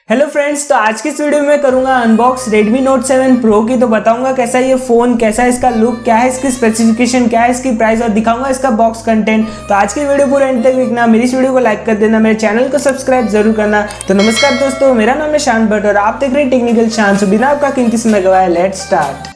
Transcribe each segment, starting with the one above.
Hello friends, तो आज की इस वीडियो में करूंगा अनबॉक्स Redmi Note 7 Pro की। तो बताऊंगा कैसा ये फोन, कैसा है इसका लुक, क्या है इसकी स्पेसिफिकेशन, क्या है इसकी प्राइस और दिखाऊंगा इसका बॉक्स कंटेंट। तो आज की वीडियो पूरा एंड तक देखना, मेरी इस वीडियो को लाइक कर देना, मेरे चैनल को सब्सक्राइब जरूर करना। तो नमस्कार दोस्तों, मेरा नाम है शांत भट्ट और आप देख रहे हैं टेक्निकल शांत। तो बिना आपका कीमती समय गवाए let's start.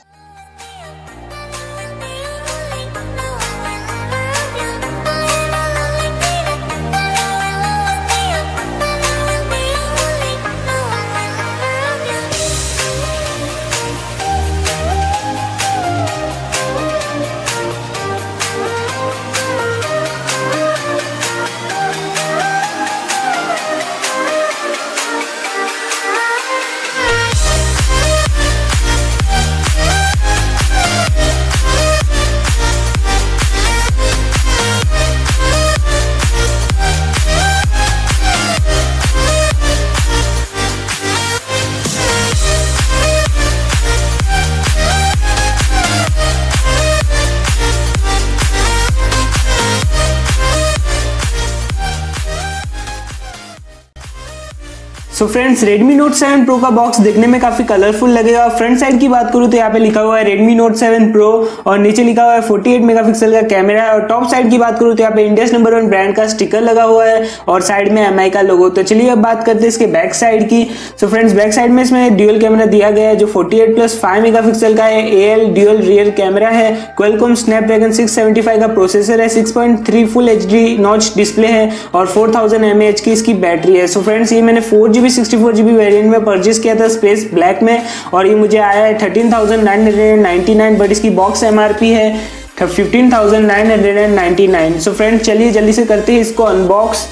So friends, Redmi Note 7 Pro का बॉक्स देखने में काफी कलरफुल लगेगा। फ्रंट साइड की बात करूँ तो यहाँ पे लिखा हुआ है Redmi Note 7 Pro और नीचे लिखा हुआ है 48 मेगापिक्सल का कैमरा है। और टॉप साइड की बात करूँ तो यहाँ पे इंडियाज नंबर 1 ब्रांड का स्टिकर लगा हुआ है और साइड में MI का लोगो। तो चलिए अब बात करते हैं इसके बैक साइड की। सो फ्रेंड्स, बैक साइड में इसमें ड्यूअल कैमरा दिया गया है जो 48+5 मेगापिक्सल का है। AL ड्यूअल रियर कैमरा है। Qualcomm Snapdragon 675 का प्रोसेसर है। 6.3 फुल HD नॉच डिस्प्ले है और 4000 mAh की इसकी बैटरी है। सो फ्रेंड्स, ये मैंने 4GB 64GB वेरिएंट में परचेस किया था स्पेस ब्लैक में और ये मुझे आया है 13,999, बट इसकी बॉक्स MRP है 15,999। सो फ्रेंड्स, चलिए जल्दी से करते हैं इसको अनबॉक्स।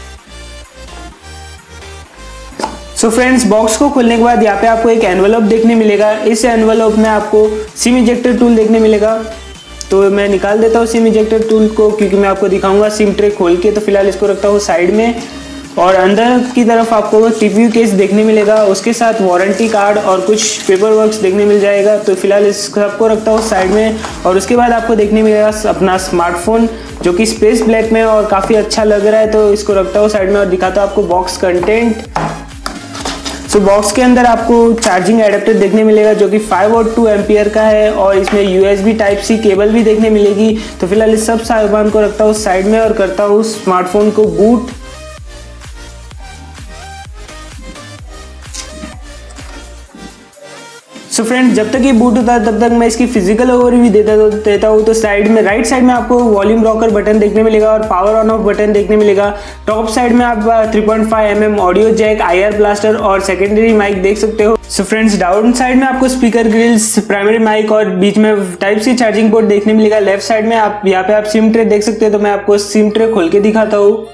सो फ्रेंड्स, बॉक्स को खोलने के बाद यहाँ पे आपको एक एनवलप देखने मिलेगा। इस एनवलप में आपको सिम इजेक्टर टूल देखने मिलेगा। तो मैं निकाल देता हूँ सिम इजेक्टर टूल को, क्योंकि मैं आपको दिखाऊंगा सिम ट्रे खोल के। तो फिलहाल इसको रखता हूँ साइड में और अंदर की तरफ आपको TPU केस देखने मिलेगा, उसके साथ वारंटी कार्ड और कुछ पेपर वर्क्स देखने मिल जाएगा। तो फिलहाल इस सबको रखता हूँ साइड में और उसके बाद आपको देखने मिलेगा अपना स्मार्टफोन जो कि स्पेस ब्लैक में और काफ़ी अच्छा लग रहा है। तो इसको रखता हूँ साइड में और दिखाता हूँ आपको बॉक्स कंटेंट। सो बॉक्स के अंदर आपको चार्जिंग एडेप्टर देखने मिलेगा जो कि 5 वोल्ट 2 एम्पियर का है और इसमें USB Type-C केबल भी देखने मिलेगी। तो फिलहाल इस सब सामान को रखता हूँ साइड में और करता हूँ स्मार्टफोन को बूट। सो फ्रेंड्स, जब तक ये बूट होता है तब तक मैं इसकी फिजिकल ओवरव्यू देता हूँ। तो साइड में राइट साइड में आपको वॉल्यूम रॉकर बटन देखने मिलेगा और पावर ऑन ऑफ बटन देखने मिलेगा। टॉप साइड में आप 3.5 mm audio jack, IR blaster और सेकेंडरी माइक देख सकते हो। सो फ्रेंड्स, डाउन साइड में आपको स्पीकर ग्रिल्स, प्राइमरी माइक और बीच में Type-C चार्जिंग पोर्ट देखने मिलेगा। लेफ्ट साइड में आप यहाँ पे आप सिम ट्रे देख सकते हो। तो मैं आपको सिम ट्रे खोल के दिखाता हूँ।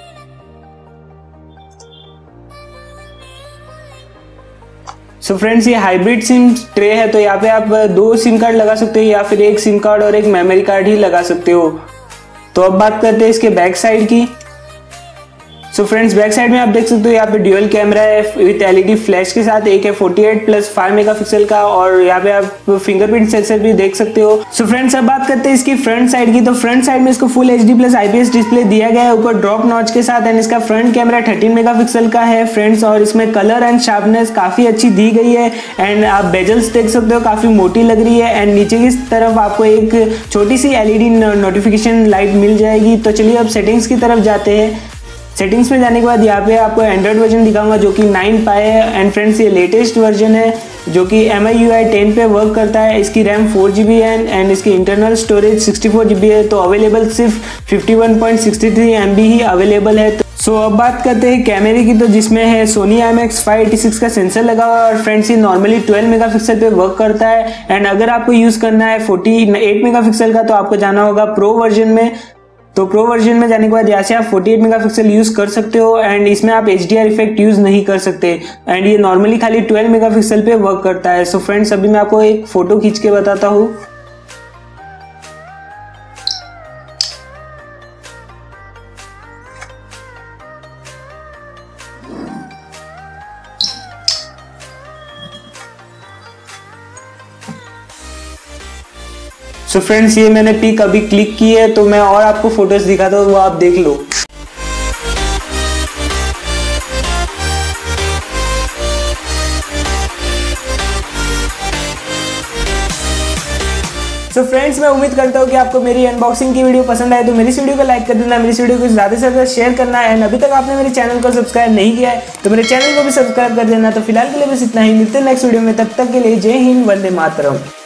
सो फ्रेंड्स, ये हाइब्रिड सिम ट्रे है। तो यहाँ पे आप 2 सिम कार्ड लगा सकते हो या फिर 1 सिम कार्ड और 1 मेमोरी कार्ड ही लगा सकते हो। तो अब बात करते हैं इसके बैक साइड की। सो फ्रेंड्स, बैक साइड में आप देख सकते हो यहाँ पे ड्यूअल कैमरा है विद LED फ्लैश के साथ। एक है 48+5 मेगापिक्सल का और यहाँ पे आप फिंगरप्रिंट सेंसर भी देख सकते हो। सो फ्रेंड्स, अब बात करते हैं इसकी फ्रंट साइड की। तो फ्रंट साइड में इसको फुल HD+ IPS डिस्प्ले दिया गया है ऊपर ड्रॉप नॉच के साथ एंड इसका फ्रंट कैमरा 13 मेगापिक्सल का है फ्रेंड्स और इसमें कलर एंड शार्पनेस काफी अच्छी दी गई है एंड आप बेजल्स देख सकते हो काफी मोटी लग रही है एंड नीचे की तरफ आपको एक छोटी सी LED नोटिफिकेशन लाइट मिल जाएगी। तो चलिए अब सेटिंग्स की तरफ जाते हैं। सेटिंग्स में जाने के बाद यहाँ पे आपको एंड्रॉइड वर्जन दिखाऊंगा जो कि 9 Pie है एंड फ्रेंड्स ये लेटेस्ट वर्जन है जो कि MIUI 10 पे वर्क करता है। इसकी रैम 4GB है एंड इसकी इंटरनल स्टोरेज 64GB है। तो अवेलेबल सिर्फ 51.63 MB ही अवेलेबल है। सो अब बात करते हैं कैमरे की, तो जिसमें है Sony IMX586 का सेंसर लगा हुआ है और फ्रेंड्स ये नॉर्मली 12 मेगापिक्सल पे वर्क करता है एंड अगर आपको यूज़ करना है 48 मेगापिक्सल का तो आपको जाना होगा प्रो वर्जन में। तो प्रो वर्जन में जाने के बाद यहाँ से आप 48 मेगापिक्सल यूज़ कर सकते हो एंड इसमें आप HDR इफेक्ट यूज़ नहीं कर सकते एंड ये नॉर्मली खाली 12 मेगापिक्सल पे वर्क करता है। सो फ्रेंड्स, अभी मैं आपको एक फ़ोटो खींच के बताता हूँ। सो फ्रेंड्स, ये मैंने पिक अभी क्लिक की है तो मैं और आपको फोटोज दिखाता हूँ, वो आप देख लो। सो फ्रेंड्स, मैं उम्मीद करता हूँ कि आपको मेरी अनबॉक्सिंग की वीडियो पसंद आए तो मेरी वीडियो को लाइक कर देना, मेरी वीडियो को ज़्यादा से ज़्यादा शेयर करना है। एंड अभी तक आपने मेरे चैनल को सब्सक्राइब नहीं किया है तो मेरे चैनल को भी सब्सक्राइब कर देना। तो फिलहाल के लिए बस इतना ही, मिलते हैं नेक्स्ट वीडियो में, तब तक के लिए जय हिंद, वंदे मातरम।